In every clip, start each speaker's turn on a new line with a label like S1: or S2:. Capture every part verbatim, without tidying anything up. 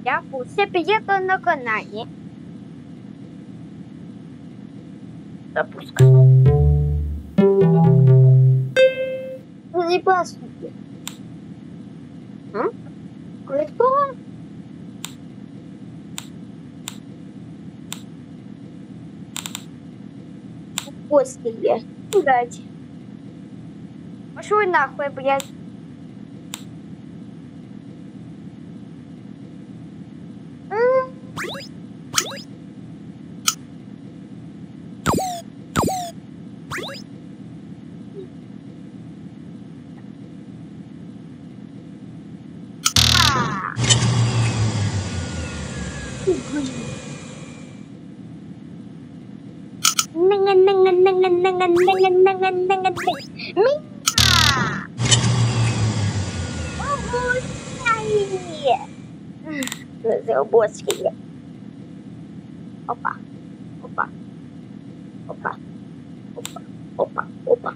S1: Я все приехала на канале. Запускай. Не послушай. Кто? После я. Блядь. Пошел нахуй, блядь. Заработки. Опа, опа, опа, опа, опа, опа.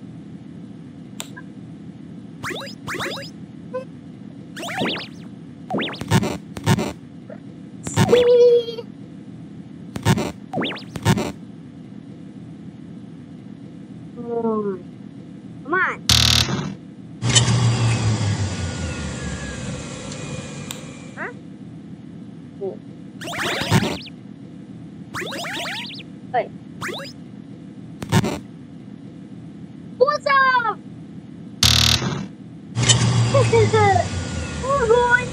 S1: Come on. Huh? Ой. Пузов! Огонь!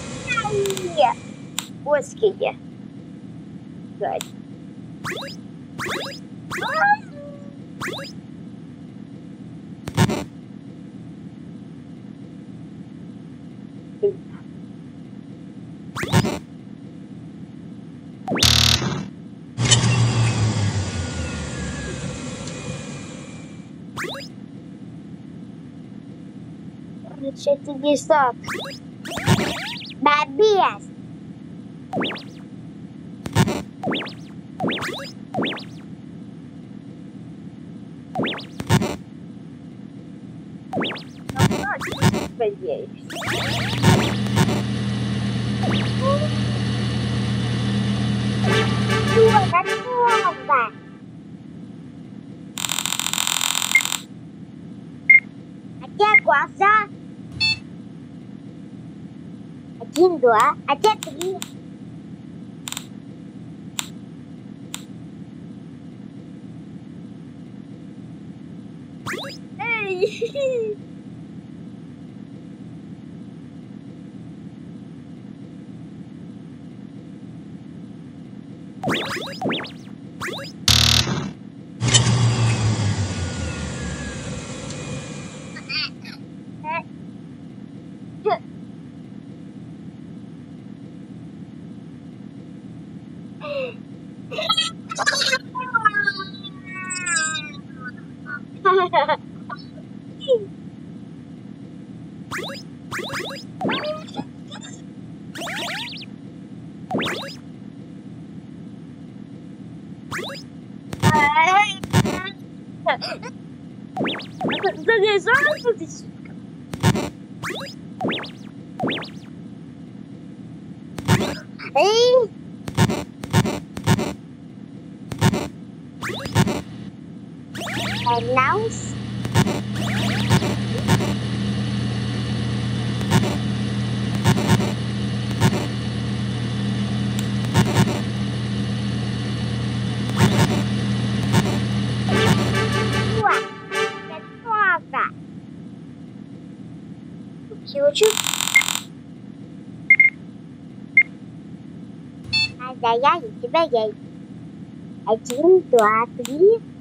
S1: Оские. Гать. Что тебе сок? Бабес! Надеюсь. Готово! А где глаза? Один, два, а где три? Эй! Эй! Announce. Чего-чего? А да я и тебя я. Один, два, три.